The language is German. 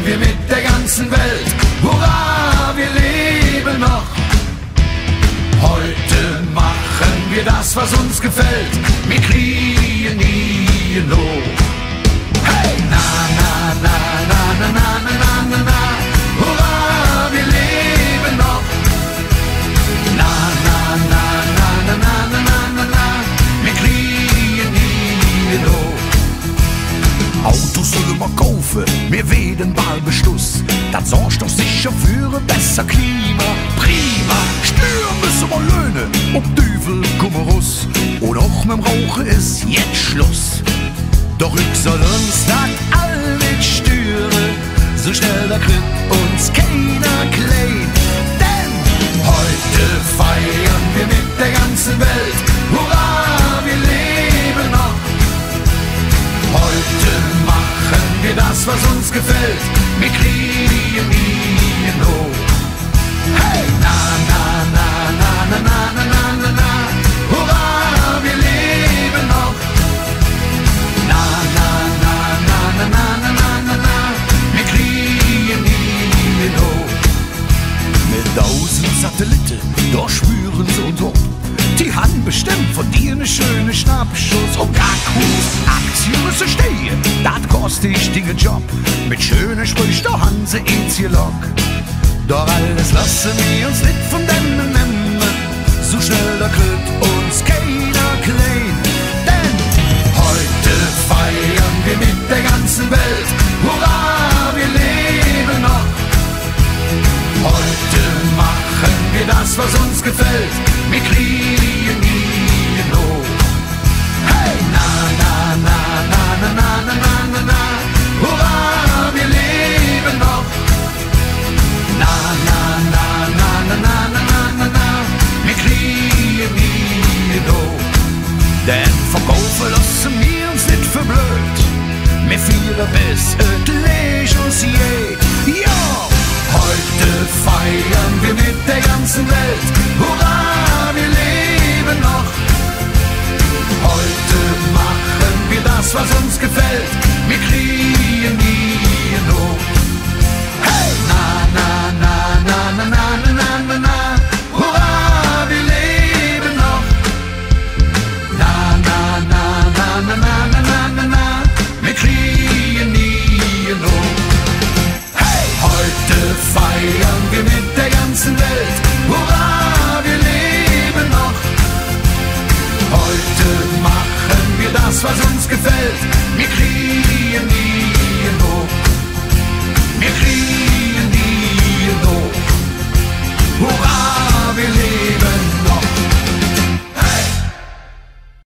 wir mit der ganzen Welt. Hurra, wir leben noch. Heute machen wir das, was uns gefällt. Wir kriegen nie Lob. Hey, na, na, na, na, na, na, na, na, na, na. Hurra, wir leben noch. Na, na, na, na, na, na, na, na, na, na. Wir kriegen nie Lob. Autos sollen wir kaufen, wir werden bald Beschluss. Das sorgt doch sicher für ein besser Klima. Prima, Steuern müssen wir löhnen, ob Düvel kommen raus. Und auch mit dem Rauchen ist jetzt Schluss. Doch ich soll uns das all nicht stören, so schnell da kriegt uns keiner klein. Denn heute feiern wir mit der ganzen Welt. Hurra, wir leben noch. Heute machen wir das, was uns gefällt. Wir kriegen nie Lob. Hey, na, na, na, na, na, na, na, na, na, na. Hurra, wir leben noch. Na, na, na, na, na, na, na, na, na, na. Wir kriegen nie Lob. Mit 1000 Satelliten, da spüren sie uns ab. Die haben bestimmt von dir ne schöne Schnappschuss. Und Gakus, Aktien müssen stehen, das kostet ich den Job. Mit schönen Sprüchen, da haben sie Lock. Doch alles lassen wir uns nicht von denen nehmen. So schnell da kriegt uns keiner klein. Denn heute feiern wir mit der ganzen Welt. Hurra, wir leben noch. Heute machen wir das, was uns gefällt. Wir kriegen nie Lob. Hey, na, na, na, na, na, na, na, na, na, na. Hurra, wir leben noch. Na, na, na, na, na, na, na, na, na, na. Wir kriegen nie Lob. Denn verkaufen lassen wir uns nicht für blöd. Wir feiern bis endlich uns je. Ja! Heute feiern wir mit der ganzen Welt. Hurra, wir leben noch. Heute machen wir das, was uns gefällt. Wir kriegen nie Lob. Hey, na, na, na, na, na, na, na, na, na, na. Hurra, wir leben noch. Na, na, na, na, na, na, na, na, na, na. Wir kriegen nie Lob. Heute feiern wir mit der ganzen Welt. Hurra, wir leben noch. Heute machen wir das, was uns gefällt. Wir